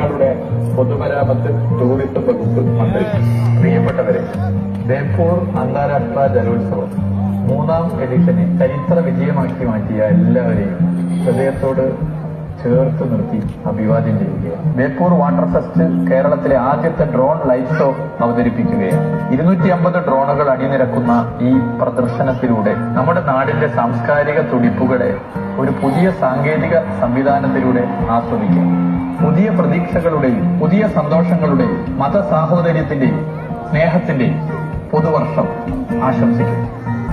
ഞങ്ങളുടെ പൊതുമരാമത്ത് ടൂറിസം വകുപ്പ് മന്ത്രി. പ്രിയപ്പെട്ടവരെ, ബേപ്പൂർ അന്താരാഷ്ട്ര ജലോത്സവം 3ാം എഡിഷനെ ചരിത്ര വിജയമാക്കി മാറ്റിയ എല്ലാവരെയും ഹൃദയത്തോട് ചേർത്ത് നിർത്തി അഭിവാദ്യം ചെയ്യുകയാണ്. ബേപ്പൂർ വാട്ടർ ഫെസ്റ്റ് കേരളത്തിലെ ആദ്യത്തെ ഡ്രോൺ ലൈറ്റ് ഷോ അവതരിപ്പിക്കുകയാണ്. 250 ഡ്രോണുകൾ അണിനിരക്കുന്ന ഈ പ്രദർശനത്തിലൂടെ നമ്മുടെ നാടിന്റെ സാംസ്കാരിക തുടിപ്പുകളെ ഒരു പുതിയ സാങ്കേതിക സംവിധാനത്തിലൂടെ ആസ്വദിക്കാം. പുതിയ പ്രതീക്ഷകളുടെയും പുതിയ സന്തോഷങ്ങളുടെയും മതസാഹോദര്യത്തിന്റെയും സ്നേഹത്തിന്റെയും പുതുവർഷം ആശംസിക്കുന്നു.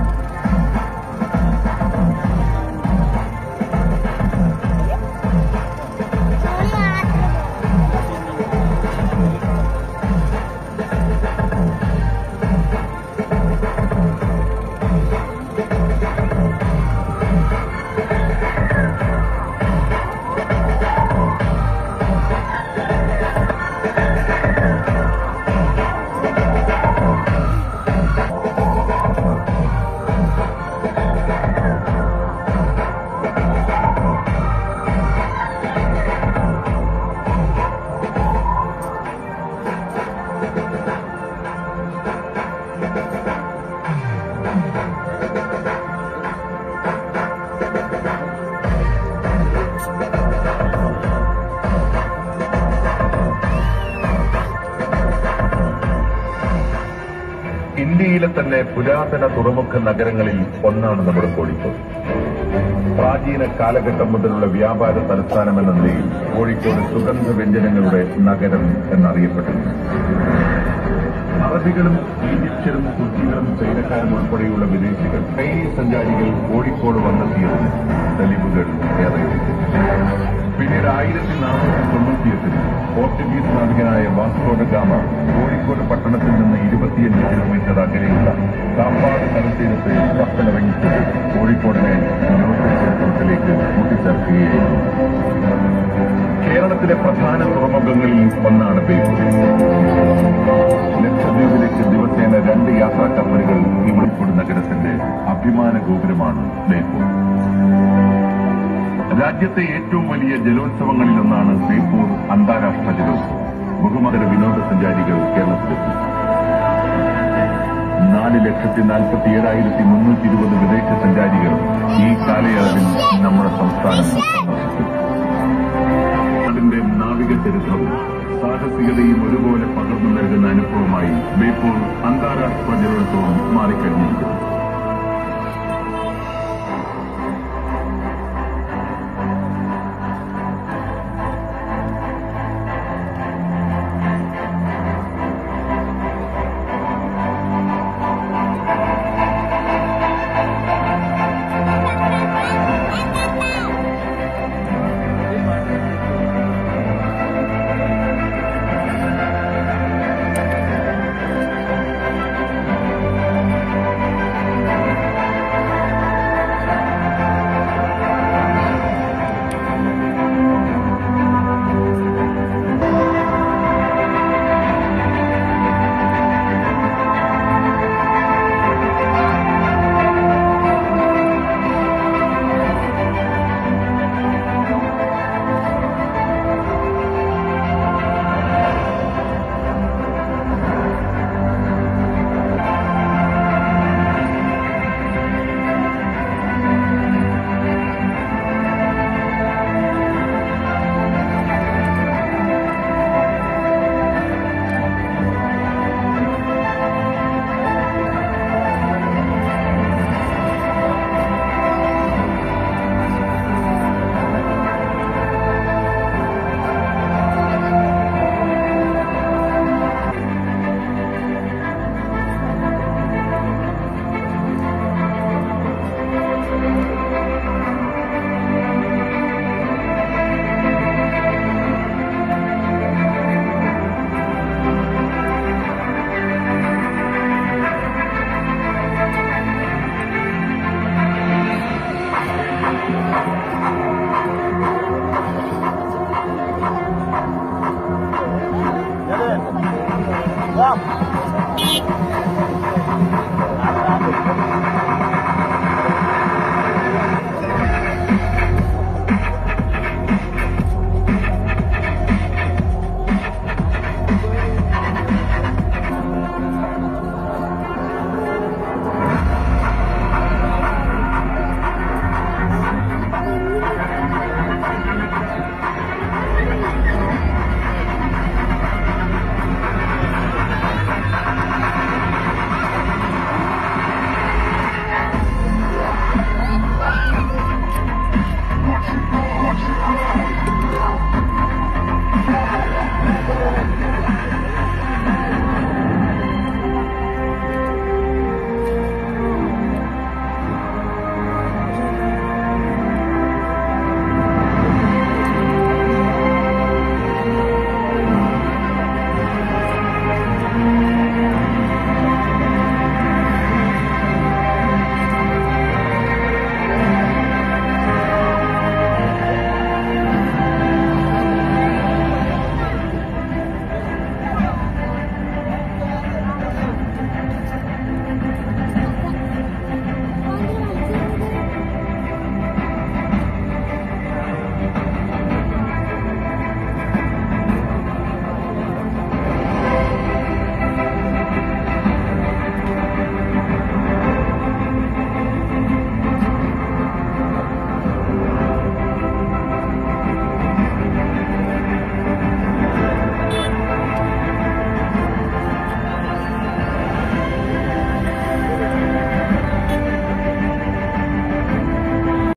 ഇന്ത്യയിലെ തന്നെ പുരാതന തുറമുഖ നഗരങ്ങളിൽ ഒന്നാണ് നമ്മുടെ കോഴിക്കോട്. പ്രാചീന കാലഘട്ടം മുതലുള്ള വ്യാപാര തലസ്ഥാനം എന്ന നിലയിൽ കോഴിക്കോട് സുഗന്ധ വ്യഞ്ജനങ്ങളുടെ നഗരം എന്നറിയപ്പെട്ടിരുന്നു. അറബികളും ഈജിപ്ഷ്യരും തുർക്കികളും ചൈനക്കാരും ഉൾപ്പെടെയുള്ള വിദേശികൾ ചൈനീസ് സഞ്ചാരികൾ കോഴിക്കോട് വന്നെത്തിയതിന് തെളിവുകൾ ഏറെയുണ്ട്. പിന്നീട് 1498 പോർച്ചുഗീസ് നാവികനായ വാസ്കോ ഡ ഗാമ കോഴിക്കോട് പട്ടണത്തിൽ നിന്ന് 25 കിലോമീറ്റർ അകലെയുള്ള കാപ്പാട് കടൽത്തീരത്ത് കപ്പലിറങ്ങിച്ച് കോഴിക്കോടിനെ ലോകചരിത്രത്തിലേക്ക് കൂട്ടിച്ചേർക്കുകയായിരുന്നു. കേരളത്തിലെ പ്രധാന തുറമുഖങ്ങളിൽ ഒന്നാണ് ബേപ്പൂർ. ലക്ഷദ്വീപിലേക്ക് ദിവസേന 2 യാത്രാ കപ്പലുകൾ ഈ കോഴിക്കോട് നഗരത്തിന്റെ അഭിമാന ഗോപുരമാണ് ബേപ്പൂർ. രാജ്യത്തെ ഏറ്റവും വലിയ ജലോത്സവങ്ങളിലൊന്നാണ് ബേപ്പൂർ അന്താരാഷ്ട്ര ജലോത്സവം. ബഹുമതര വിനോദസഞ്ചാരികൾ കേരളത്തിലെത്തി. 4,47,320 വിദേശ സഞ്ചാരികൾ ഈ കാലയളവിൽ നമ്മുടെ സംസ്ഥാനം സന്ദർശിച്ചു. നാടിന്റെ നാവിക ചരിത്രവും സാഹസികതയും ഒരുപോലെ പകർന്നു നൽകുന്ന അനുഭവമായി ബേപ്പൂർ അന്താരാഷ്ട്ര ജലോത്സവം മാറിക്കഴിഞ്ഞിരിക്കുന്നു.